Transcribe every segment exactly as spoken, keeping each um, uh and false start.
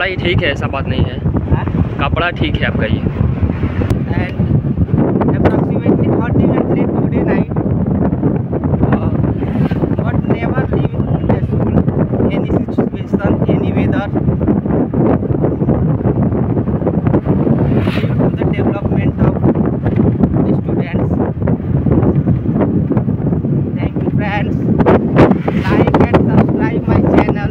कपड़ा ही ठीक है, ऐसा बात नहीं है। हाँ? कपड़ा ठीक है आपका ये। And approximately thirty minutes late today night, uh, but never leave the school, any situation, any weather, due to the development of the students. Thank you friends, like and subscribe my channel.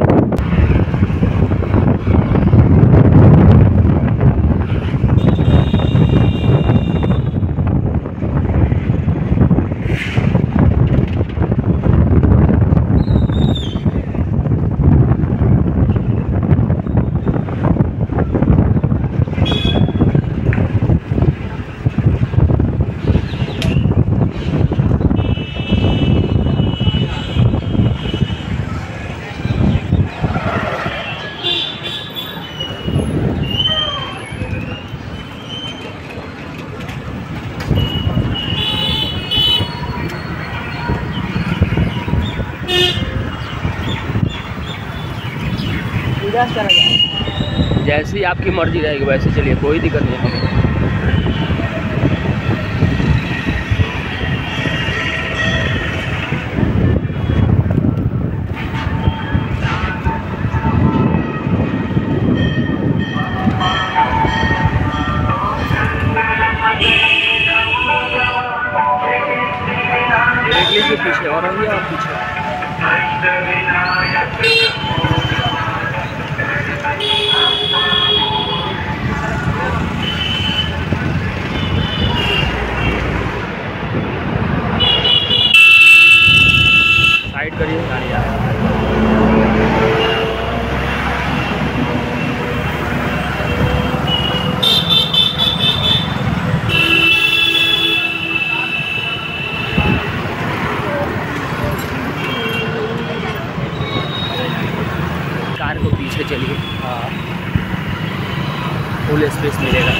जैसी आपकी मर्जी रहेगी वैसे चलिए, कोई दिक्कत नहीं है। देख लीजिए पीछे और अभी आप पीछे साइड करिए, गाड़ी आ रही है। कार को पीछे चलिए, हाँ फुल स्पेस मिलेगा।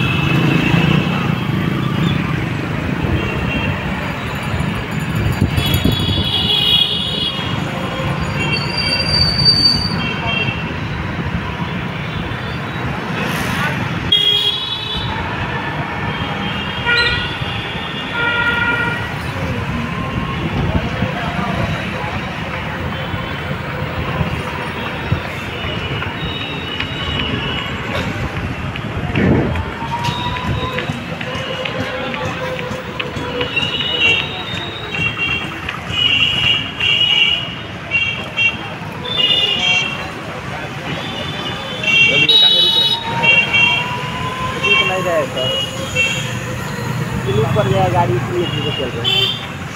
पर गया गाड़ी इसलिए धीरे चल रही है।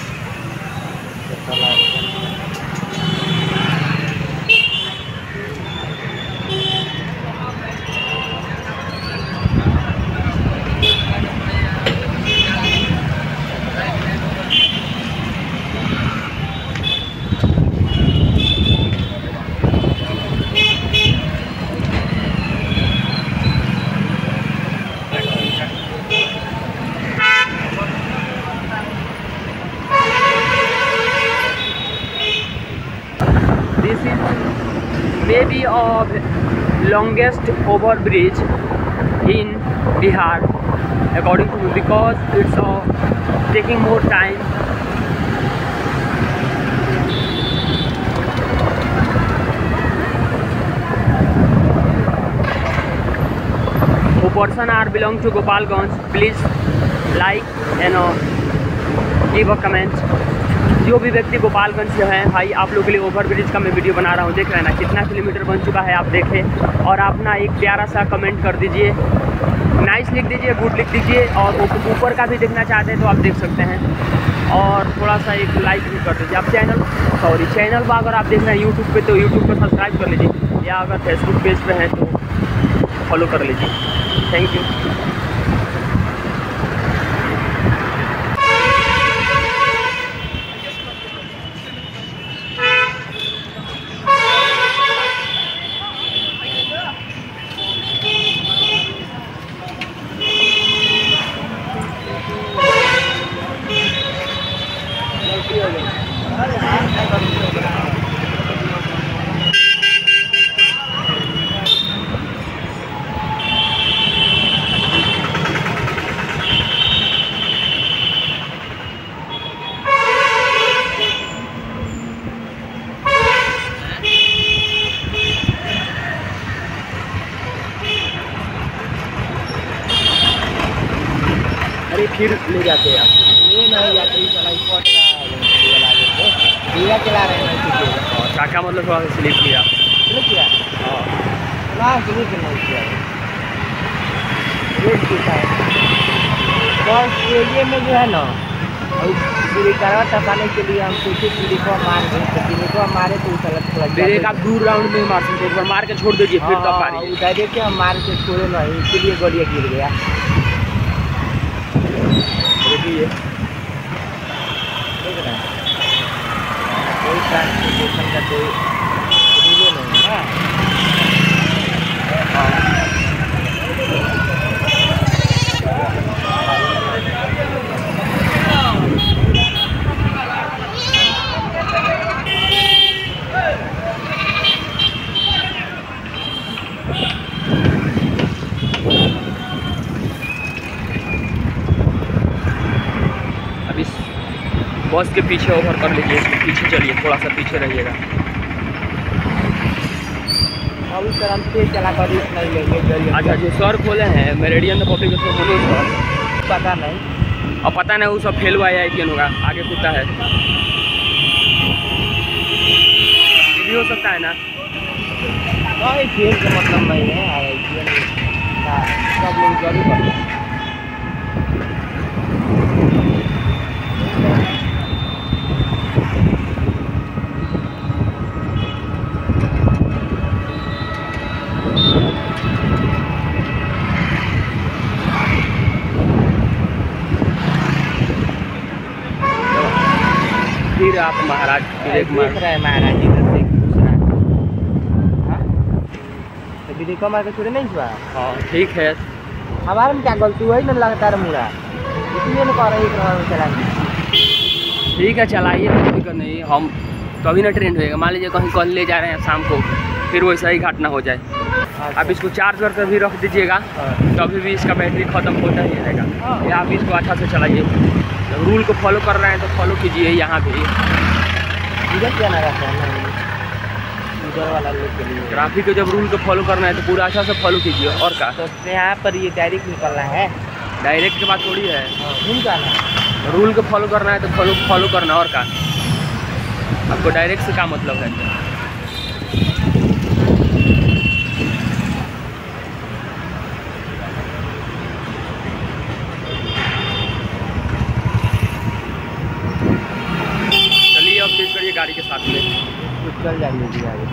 Maybe of longest overbridge in Bihar according to me, because it's uh, taking more time. Who person are belong to Gopalganj, please like and uh, give a comment. जो भी व्यक्ति गोपालगंज से हैं भाई, आप लोगों के लिए ओवरब्रिज का मैं वीडियो बना रहा हूँ, देख रहे हैं ना कितना किलोमीटर बन चुका है, आप देखें। और आप ना एक प्यारा सा कमेंट कर दीजिए, नाइस लिख दीजिए, गुड लिख दीजिए, और ऊपर का भी देखना चाहते हैं तो आप देख सकते हैं। और थोड़ा सा एक लाइक भी कर दीजिए। आप चैनल सॉरी चैनल पर अगर आप देख रहे हैं यूट्यूब पे तो यूट्यूब पर सब्सक्राइब कर लीजिए, या अगर फेसबुक पेज पे हैं तो फॉलो कर लीजिए। Thank you. के फिर ले जाते हैं आप? ये नहीं जाते चला स्पॉट रहा है धीरा चला रहे हैं और चाका मतलब थोड़ा सा स्लिप किया। स्लिप किया हाँ ना स्लिप नहीं किया रेट कितना है बस एरिए में जो है ना ब्रेकरवा टपाने के लिए हम सोचे ब्रेकवा मार दें तो ब्रेकवा मारे तो उस अलग थोड़ा ब्रेक आप दूर राउंड में मार सकते एक बार मार के छोड़ दीजिए फिर तब मारिए। उधर देखिए हम मार के छोड़े नहीं इसीलिए गाड़िया गिर गया। देखिए देख रहे हैं कोई ट्रांसपोर्टेशन का कोई रिले नहीं है अब इस बस के पीछे ओवर कर लीजिए, इसके पीछे चलिए, थोड़ा सा पीछे रहिएगा। अब इस तरह से चला कर रिस्क नहीं लेंगे। अच्छा जो सर खोले हैं मेरिडियन पब्लिक स्कूल बोलो सर पता नहीं और पता नहीं वो सब फेल हुआ है आई होगा आगे कुत्ता है ये भी हो सकता है ना। नहीं फेल का मतलब नहीं है सब लोग जरूर करते हैं। फिर आप महाराज देख रहे हैं महाराज इधर से घुस रहा है तो ब्रेक मार के छोड़े नहीं हुआ। हाँ ठीक है हमारे में क्या गलती हुई ना लगातार मुड़ा इसलिए ना कह रहे हैं चलाएंगे। ठीक है चलाइए कोई दिक्कत नहीं, हम तभी ना ट्रेंड होएगा। मान लीजिए कहीं कल ले जा रहे हैं शाम को फिर वैसा ही घटना हो जाए। आप इसको चार्ज करके भी रख दीजिएगा तभी भी इसका बैटरी ख़त्म होता ही रहेगा। या आप इसको अच्छा से चलाइए, जब रूल को फॉलो कर रहे हैं तो फॉलो कीजिए। यहाँ भी इधर क्या ना रहता है उधर वाला लोग के लिए ट्रैफिक को जब रूल को फॉलो करना है तो पूरा अच्छा से फॉलो कीजिए। और क्या तो यहाँ पर ये डायरेक्ट निकलना है डायरेक्ट के बाद थोड़ी है, घूम जाना रूल को फॉलो करना है तो फॉलो फॉलो करना। और क्या आपको डायरेक्ट से क्या मतलब है? चलिए अब तेज करिए गाड़ी के साथ में चल जाएंगे जी आगे।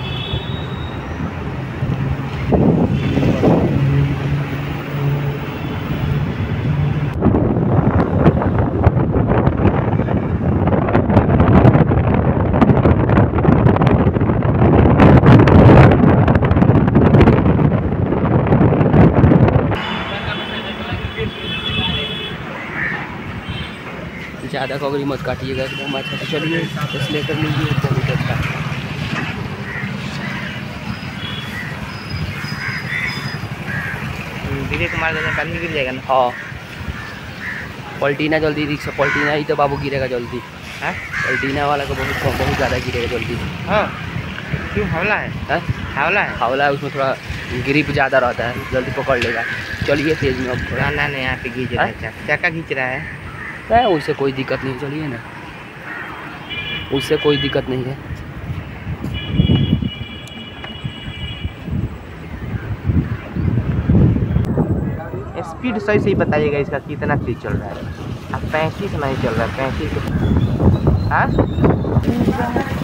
ज़्यादा कवरी मत काटिएगा एकदम अच्छा से चलिए। एक्सीलेटर लीजिए बहुत अच्छा। ब्रेक मार देने का गिर जाएगा ना। हाँ पलटीना जल्दी रिक्शा पलटीना ही तो बाबू गिरेगा जल्दी। हाँ पलटीना वाला को बहुत बहुत ज़्यादा गिरेगा जल्दी। हाँ क्यों हवला है है हवला है हवला है उसमें थोड़ा ग्रिप ज़्यादा रहता है जल्दी पकड़ लेगा। चलिए तेज में अब थोड़ा ना ना यहाँ पे खींच रहा है चक्का खींच रहा है है उससे कोई दिक्कत नहीं। चलिए ना उससे कोई दिक्कत नहीं है। स्पीड सही सही बताइएगा इसका कितना तेज चल रहा है। अब पैंतीस नहीं चल रहा है पैंतीस हाँ